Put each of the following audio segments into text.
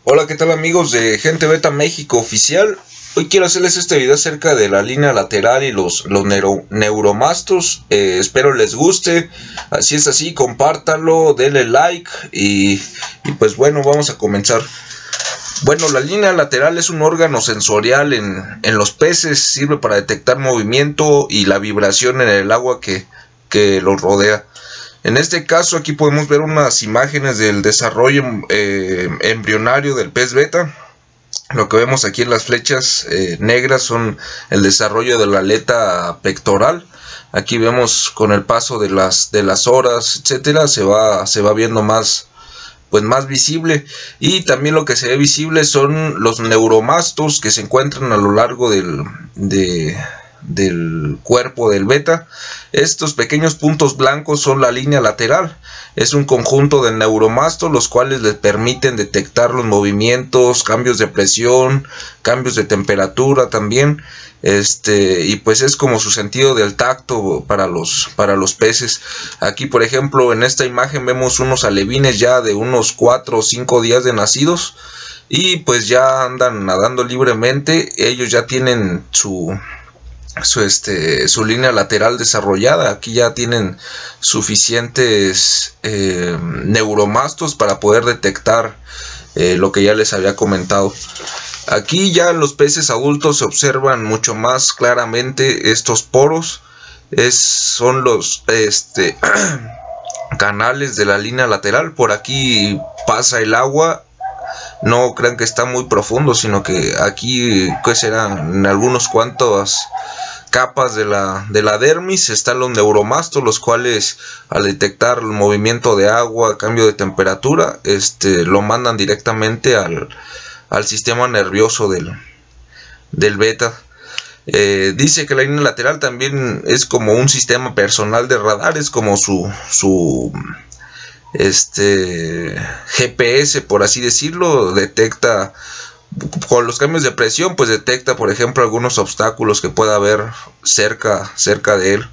Hola, ¿qué tal amigos de Gente Beta México Oficial? Hoy quiero hacerles este video acerca de la línea lateral y los neuromastos. Espero les guste. Si es así, compártanlo, denle like y pues bueno, vamos a comenzar. Bueno, la línea lateral es un órgano sensorial en los peces. Sirve para detectar movimiento y la vibración en el agua que los rodea. En este caso aquí podemos ver unas imágenes del desarrollo embrionario del pez beta. Lo que vemos aquí en las flechas negras son el desarrollo de la aleta pectoral. Aquí vemos con el paso de las horas, etcétera, se va viendo más visible. Y también lo que se ve visible son los neuromastos que se encuentran a lo largo del cuerpo del beta. Estos pequeños puntos blancos son la línea lateral. Es un conjunto de neuromastos los cuales les permiten detectar los movimientos, cambios de presión, cambios de temperatura también. Y pues es como su sentido del tacto para los peces. Aquí por ejemplo en esta imagen vemos unos alevines ya de unos 4 o 5 días de nacidos y pues ya andan nadando libremente. Ellos ya tienen su línea lateral desarrollada. Aquí ya tienen suficientes neuromastos para poder detectar lo que ya les había comentado. Aquí ya en los peces adultos se observan mucho más claramente estos poros. Son los canales de la línea lateral. Por aquí pasa el agua. No crean que está muy profundo, sino que aquí, ¿qué serán? En algunos cuantos capas de la dermis están los neuromastos, los cuales al detectar el movimiento de agua, cambio de temperatura, lo mandan directamente al sistema nervioso del beta. Dice que la línea lateral también es como un sistema personal de radar, es como su GPS, por así decirlo. Detecta con los cambios de presión, pues detecta por ejemplo algunos obstáculos que pueda haber cerca de él.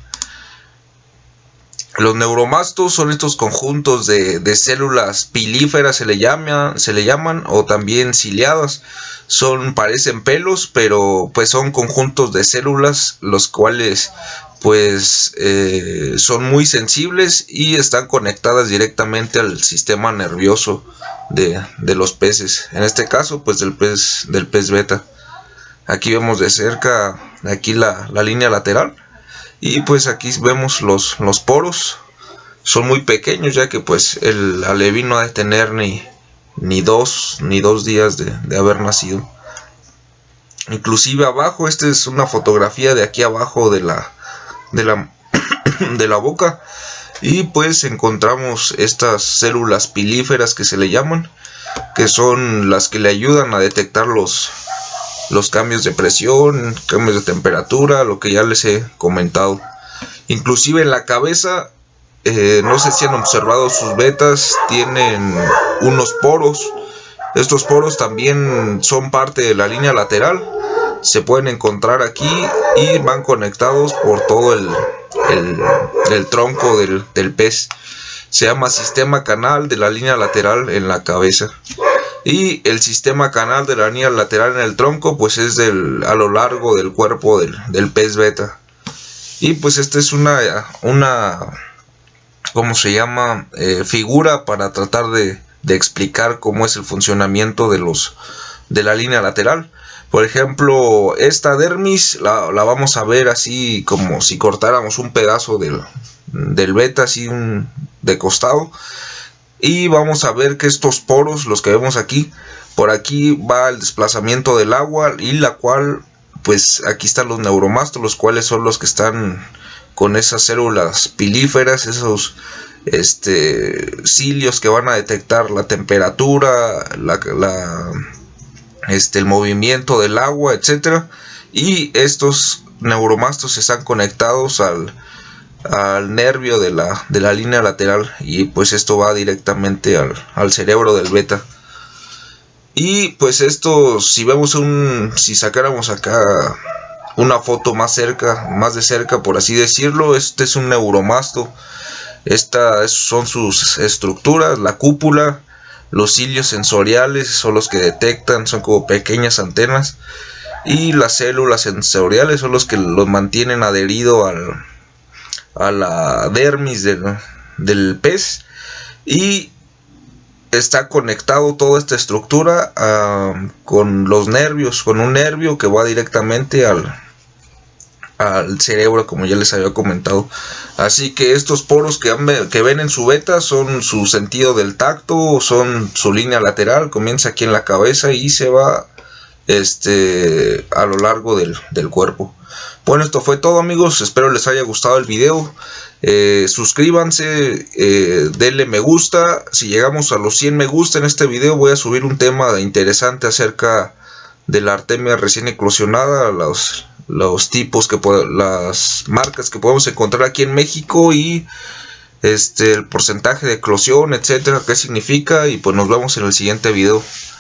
Los neuromastos son estos conjuntos de células pilíferas, se le llaman, o también ciliadas. Parecen pelos, pero pues son conjuntos de células los cuales pues son muy sensibles y están conectadas directamente al sistema nervioso de los peces. En este caso pues del pez beta. Aquí vemos de cerca aquí la línea lateral. Y pues aquí vemos los poros. Son muy pequeños, ya que pues el alevín no ha de tener ni dos días de haber nacido. Inclusive abajo, esta es una fotografía de aquí abajo de la boca. Y pues encontramos estas células pilíferas que se le llaman, que son las que le ayudan a detectar los cambios de presión, cambios de temperatura, lo que ya les he comentado. Inclusive en la cabeza, no sé si han observado, sus betas tienen unos poros. Estos poros también son parte de la línea lateral. Se pueden encontrar aquí y van conectados por todo el tronco del pez. Se llama sistema canal de la línea lateral en la cabeza. Y el sistema canal de la línea lateral en el tronco pues es a lo largo del cuerpo del pez beta. Y pues esta es una ¿cómo se llama? Figura para tratar de explicar cómo es el funcionamiento de la línea lateral. Por ejemplo, esta dermis la vamos a ver así como si cortáramos un pedazo del beta así de costado. Y vamos a ver que estos poros, los que vemos aquí, por aquí va el desplazamiento del agua, y la cual, pues aquí están los neuromastos, los cuales son los que están con esas células pilíferas, esos cilios que van a detectar la temperatura, el movimiento del agua, etcétera. Y estos neuromastos están conectados al nervio de la línea lateral, y pues esto va directamente al cerebro del beta. Y pues esto, si sacáramos acá una foto más de cerca, por así decirlo, este es un neuromasto. Estas son sus estructuras: la cúpula, Los cilios sensoriales son los que detectan, son como pequeñas antenas. Y las células sensoriales son los que los mantienen adherido a la dermis del pez. Y está conectado toda esta estructura con los nervios, con un nervio que va directamente al cerebro, como ya les había comentado. Así que estos poros que ven en su beta son su sentido del tacto, son su línea lateral, comienza aquí en la cabeza y se va a lo largo del cuerpo. Bueno, esto fue todo, amigos, espero les haya gustado el video. Suscríbanse, denle me gusta. Si llegamos a los 100 me gusta en este video, voy a subir un tema interesante acerca de la artemia recién eclosionada, los tipos las marcas que podemos encontrar aquí en México y el porcentaje de eclosión, etcétera, qué significa. Y pues nos vemos en el siguiente video.